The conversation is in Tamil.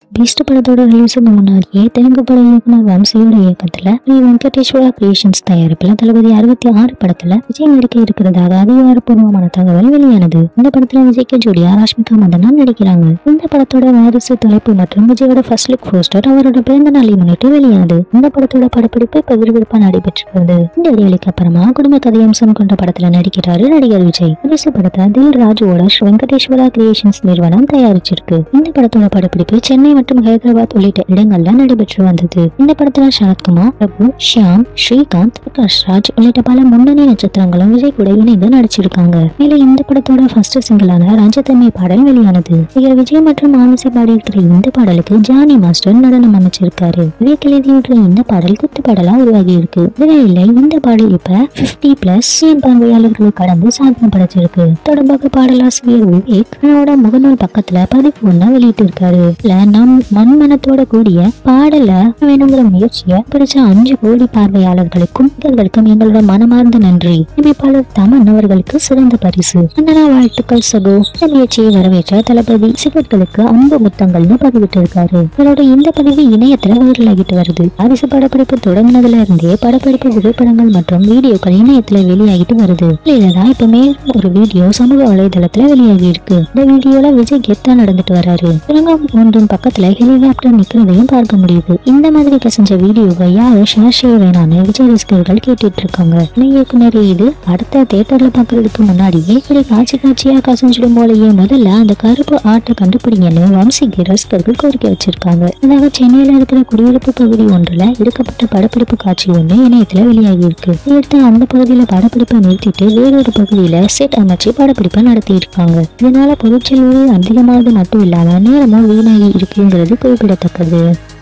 பீஸ்ட் படத்தோட ரிலீஸுக்கு முன்னாடியே தெலுங்கு பட இயக்குனர் வம்சியோட இயக்கத்துல வெங்கடேஸ்வரா கிரியேஷன்ஸ் தயாரிப்புல தளபதி 66 படத்துல விஜய் நடிக்க இருக்கிறதாக அதிகாரப்பூர்வமான தகவல் வெளியானது. இந்த படத்துல விஜய்க்கு ஜோடியா ராஷ்மிகா மந்தனா நடிக்கிறாங்க. இந்த படத்தோட வாரிசு தலைப்பு மற்றும் விஜயோட ஃபர்ஸ்ட் லுக் போஸ்டர் அவரோட பிறந்த நாளை முன்னிட்டு வெளியானது. இந்த படத்தோட படப்பிடிப்பு இப்ப விறுவிறுப்பா நடைபெற்று வருது. இந்த இடைவெளிக்கு அப்புறமா குடும்ப கதையம்சம் கொண்ட படத்துல நடிக்கிறாரு நடிகர் விஜய். வாரிசு படத்தை தில் ராஜுவோட வெங்கடேஸ்வரா கிரியேஷன்ஸ் நிறுவனம் தயாரிச்சிருக்கு. இந்த படத்தோட படப்பிடிப்பு சென்னை மற்றும் ஹைதராபாத் உள்ளிட்ட இடங்கள்ல நடைபெற்று வந்தது. இந்த படத்துல சரத்குமார், பிரபு, ஷியாம், ஸ்ரீகாந்த், பிரகாஷ் ராஜ் உள்ளிட்ட பல முன்னணி நட்சத்திரங்களும் விஜய் கூட இணைந்து நடிச்சிருக்காங்க. மேலும் இந்த படத்தோட ஃபர்ஸ்ட் சிங்கிளான ரஞ்சிதமே பாடல் வெளியானது. நடிகர் விஜய் மற்றும் மானசி பாடியிருக்கிற இந்த பாடலுக்கு ஜானி மாஸ்டர் நடனம் அமைச்சிருக்காரு. விவேக் எழுதியிருக்கிற இந்த பாடல் குத்து பாடலா உருவாகி இருக்கு. இதனால இந்த பாடல் இப்ப 50+ பார்வையாளர்களை கடந்து சாதனை படைச்சிருக்கு. தொடர்பாக பாடலாசிரியர் விவேக் தன்னோட முகநூல் பக்கத்துல பதிவு ஒண்ண வெளியிட்டு இருக்காரு. நம் மண்மனத்தோட கூடிய பாடல வேணுங்கிற முயற்சியை பிடிச்ச 5 கோடி பார்வையாளர்களுக்கும் எங்களோட மனமார்ந்த நன்றி. அமைப்பாளர் தமன் அவர்களுக்கு சிறந்த பரிசு. அண்ணா வாழ்த்துக்கள் சகோ. முயற்சியை வரவேற்ற தளபதி சிகர்களுக்கு அன்பு முத்தங்கள்னு பதிவிட்டு இருக்காரு. இவரோட இந்த பதிவு இணையத்துல வைரலாகிட்டு வருது. வாரிசு படப்பிடிப்பு தொடங்கினதுல இருந்தே படப்பிடிப்பு புகைப்படங்கள் மற்றும் வீடியோக்கள் இணையத்துல வெளியாகிட்டு வருது. இதுதான் இப்ப ஒரு வீடியோ சமூக வலைதளத்துல வெளியாகி இருக்கு. இந்த வீடியோல விஜய் கெத்தா நடந்துட்டு வர்றாரு. ஒன்றின் பக்கத்துல ஹெலிகாப்டர் நிக்கிறதையும் பார்க்க முடியுது. இந்த மாதிரி கசஞ்ச வீடியோவை யாரும் ஷேர் செய்ய வேணாம்னு விஜய் ரசிகர்கள் கேட்டுட்டு இருக்காங்க. இயக்குனர் இது அடுத்த தியேட்டர்ல பாக்குறதுக்கு முன்னாடியே இப்படி காட்சியா கசஞ்சிடும் போலயே முதல்ல அந்த கருப்பு ஆட்டை கண்டுபிடிங்கன்னு வம்சிக்கு ரசிகர்கள் கோரிக்கை வச்சிருக்காங்க. அதாவது சென்னையில இருக்கிற குடியிருப்பு பகுதி ஒன்றுல எடுக்கப்பட்ட படப்பிடிப்பு காட்சி ஒன்று இணையத்துல வெளியாகி இருக்கு. எடுத்து அந்த பகுதியில படப்பிடிப்பை நிறுத்திட்டு வேறொரு பகுதியில செட் அமைச்சு படப்பிடிப்பை நடத்தி இருக்காங்க. இதனால பொதுச்செலவு அதிகமானது மட்டும் இல்லாம நேரமும் வீணாகி இருக்குங்கிறது குறிப்பிடத்தக்கது.